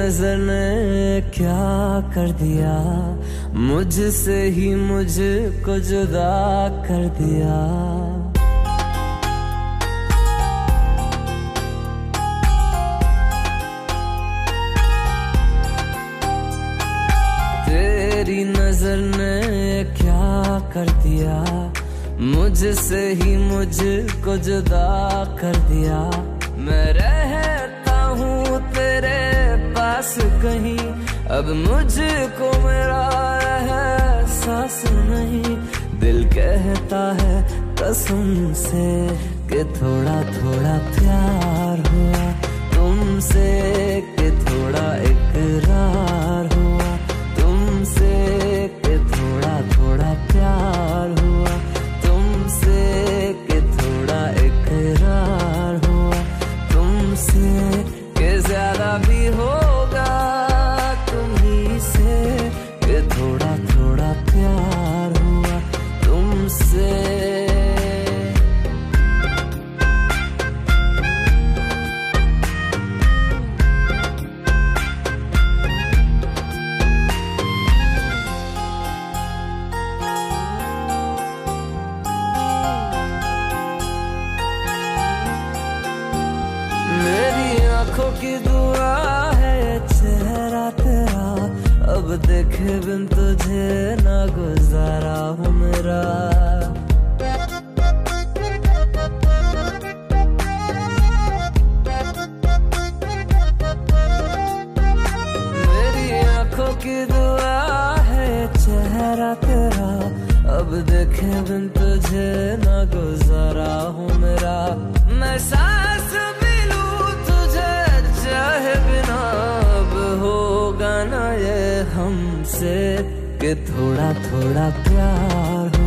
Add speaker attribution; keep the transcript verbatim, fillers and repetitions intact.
Speaker 1: नजर ने क्या कर दिया, मुझसे ही मुझको जुदा कर दिया। तेरी नजर ने क्या कर दिया, मुझसे ही मुझको जुदा कर दिया। मैं रहता हूँ तेरे पास कहीं, अब मुझको मेरा एहसास नहीं। दिल कहता है कसम से कि थोड़ा थोड़ा प्यार हुआ तुमसे, कि थोड़ा इकरार हुआ तुमसे, कि थोड़ा थोड़ा प्यार हुआ तुमसे, कि थोड़ा इकरार हुआ तुमसे, कि ज्यादा भी होगा तुम्ही से, कि थोड़ा थोड़ा प्यार हुआ तुमसे। आँखों की दुआ है चेहरा तेरा, अब देखे बिन तुझे ना गुजारा हूँ मेरा। मेरी आँखों की दुआ है चेहरा तेरा, अब देखे बिन तुझे ना गुजारा हूँ मेरा। मैं सांस चाहे बिना अब होगा ना ये हमसे, कि थोड़ा थोड़ा प्यार